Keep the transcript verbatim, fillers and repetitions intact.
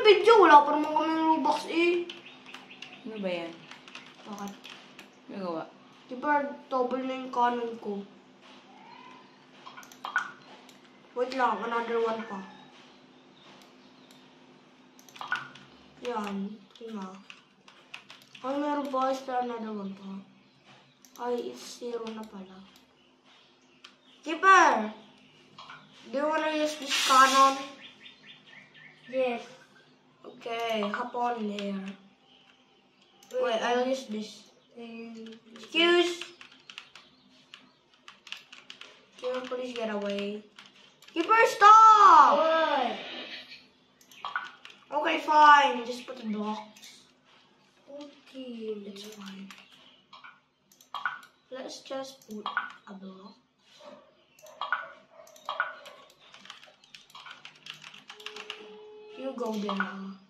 video. Wala pa naman kami Robux eh. Ano ba yan? Bakit? Nagawa. Diba, double na yung canon ko. Wait lang, another one pa. Yan, yun na. Ay, meron pa, is there another one pa? Ay, it's zero na pala. Keeper! Do you wanna use this canon? Yes. Okay, hop on there. Wait, I'll use this. And Excuse! Keeper, please get away. Keeper, stop! what? Okay, fine. Just put a block. Okay. It's fine. Let's just put a block. You go there now.